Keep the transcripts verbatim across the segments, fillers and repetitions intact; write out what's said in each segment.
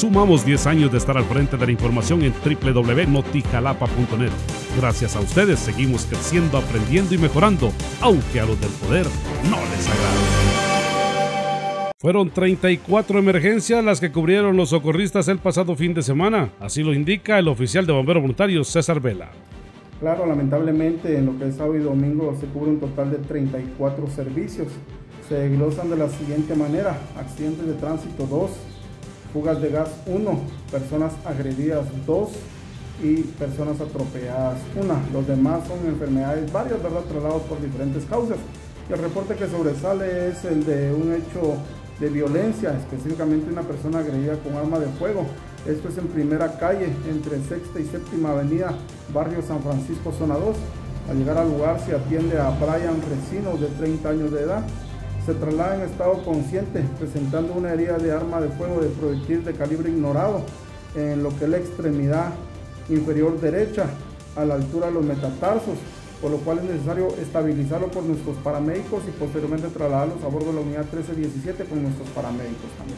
Sumamos diez años de estar al frente de la información en doble u doble u doble u punto notijalapa punto net. Gracias a ustedes seguimos creciendo, aprendiendo y mejorando, aunque a los del poder no les agrade. Fueron treinta y cuatro emergencias las que cubrieron los socorristas el pasado fin de semana. Así lo indica el oficial de bomberos voluntarios César Vela. Claro, lamentablemente en lo que es sábado y domingo se cubre un total de treinta y cuatro servicios. Se desglosan de la siguiente manera: accidentes de tránsito dos, fugas de gas uno, personas agredidas dos y personas atropelladas una. Los demás son enfermedades varias, ¿verdad?, trasladados por diferentes causas. Y el reporte que sobresale es el de un hecho de violencia, específicamente una persona agredida con arma de fuego. Esto es en Primera Calle, entre Sexta y Séptima Avenida, barrio San Francisco, zona dos. Al llegar al lugar se atiende a Brian Resino, de treinta años de edad. Se traslada en estado consciente, presentando una herida de arma de fuego de proyectil de calibre ignorado en lo que es la extremidad inferior derecha, a la altura de los metatarsos, por lo cual es necesario estabilizarlo por nuestros paramédicos y posteriormente trasladarlos a bordo de la unidad trece diecisiete con nuestros paramédicos también.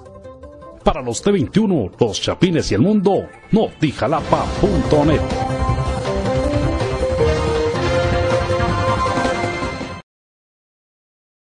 Para los T veintiuno, los Chapines y el mundo, notijalapa punto net.